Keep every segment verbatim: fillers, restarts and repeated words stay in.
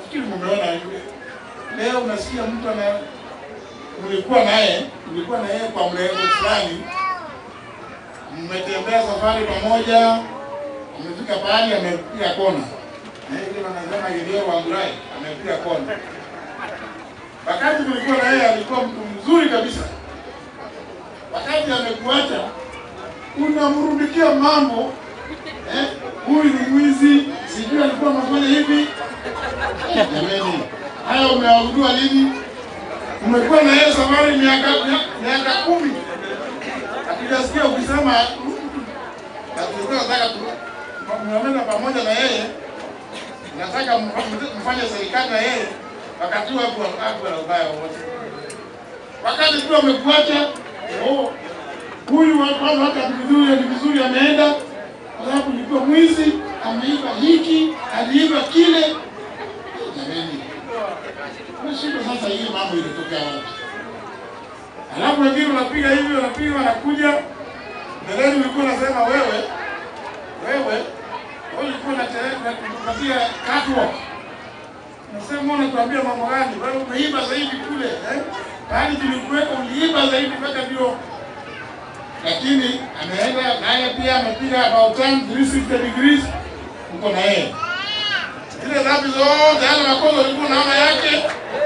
nafikiri mmeona leo unasikia mtu ana mlikuwa naye, mlikuwa na yeye kwa mlengo fulani, mmetembea safari pamoja, amefika pahali amepiga kona. Na ile wanasema ile wangurai amepiga kona. Wakati mlikuwa na yeye alikuwa mtu mzuri kabisa. Wakati amekuacha unamrudikia mambo, eh, huyu ni mwizi, sijui alikuwa anafanya hivi. Jamani, haya umewaudua lini? Umekuwa na yeye safari miaka miaka kumi. Akijasikia ukisema nataka nataka muamena pamoja na yeye, nataka mfanye serikali na yeye, wakati huo hapo hapo na ubaya wote. Wakati tu amekuacha, oh, huyu watu hata vizuri ni vizuri ameenda, kwa sababu nilikuwa mwizi, ameiba hiki, aliiba kile. Jamani, unashindwa sasa hii mambo ilitokea wapi? Alafu wengine unapiga hivi, unapiga wanakuja. Mbeleni ulikuwa unasema wewe, wewe, wewe ulikuwa unatereka kupatia catwalk. Unasema unatuambia mambo gani? Wewe umeiba zaidi kule, eh? Bali tulikuweka uliiba zaidi mpaka ndio. Lakini ameenda naye pia amepiga about three sixty degrees uko na yeye. Ile dhambi zote yale makosa ulikuwa unaona yake.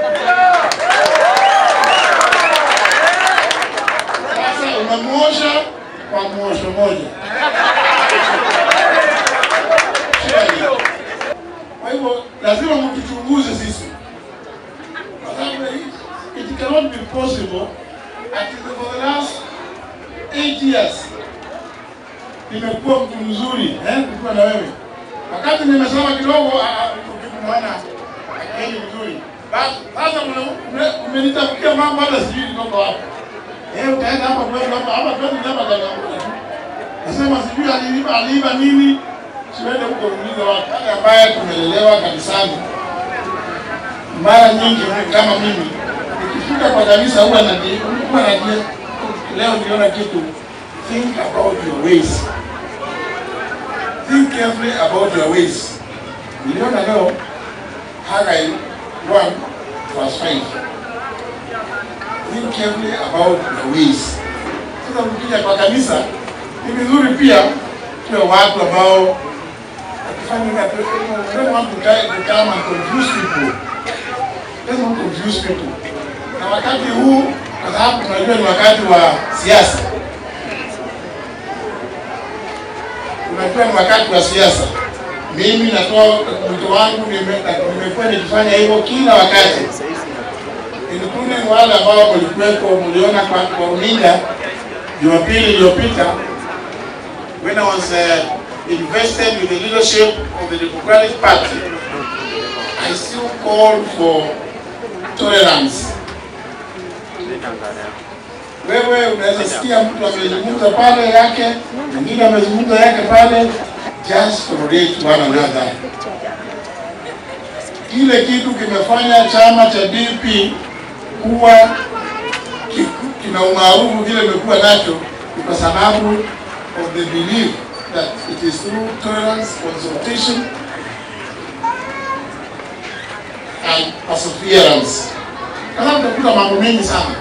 Sasa unamwosha kwa mwosho moja. Kwa hivyo lazima mtuchunguze sisi. Kwa sababu it cannot be possible at for the last eight years nimekuwa mtu mzuri, eh, kuwa na wewe. Wakati nimesoma kidogo unaona akili mzuri. Basi sasa umenitafutia mambo hata sijui niko wapi. Eh, utaenda hapa kwa hapa hapa kwa hapa kwa hapa. Nasema sijui aliiba aliiba nini? Siwende huko kuuliza watu ambaye tumelelewa kanisani. Mara nyingi kama mimi nikifika kwa kanisa huwa na huwa na leo niona kitu. Think about your ways. Think carefully about your ways. Niliona leo Hagai one verse five. Think carefully about your ways. Sasa mkija kwa kanisa ni vizuri pia tuwe watu ambao wakifanya kazi. We don't want to come and confuse people. Let's not confuse people. Na wakati huu kwa sababu tunajua ni wakati wa siasa. Tunajua ni wakati wa siasa. Mimi natoa wito wangu, nimekuwa nikifanya hivyo kila wakati. Including wale ambao walikuwepo mliona kwa kwa runinga Jumapili iliyopita when I was uh, invested with the leadership of the Democratic Party. I still call for tolerance. Wewe unaweza sikia mtu amezungumza pale yake, mwingine amezungumza yake pale, just tolerate one another. Kile kitu kimefanya chama cha D P kuwa kina umaarufu vile imekuwa nacho kwa sababu of the belief that it is through tolerance, consultation and perseverance. Kama mtakuta mambo mengi sana.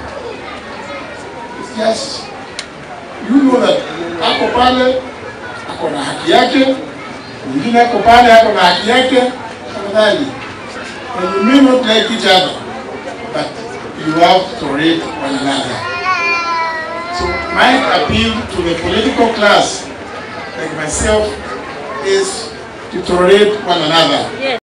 Yes, you know that ako pale ako na haki yake, mwingine ako pale ako na haki yake, tafadhali. And you may not like each other, but you have to tolerate one another. So my appeal to the political class, like myself, is to tolerate one another.